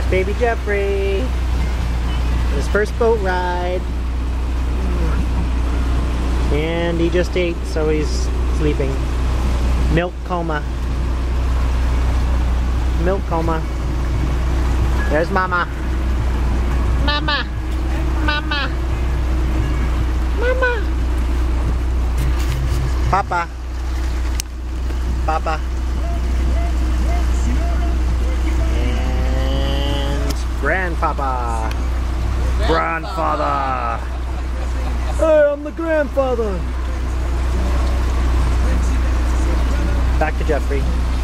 There's baby Jeffrey. His first boat ride. And he just ate, so he's sleeping. Milk coma. Milk coma. There's Mama. Mama. Mama. Mama. Papa. Papa. And Grandpapa. Grandfather. Hey, I'm the grandfather. Back to Jeffrey.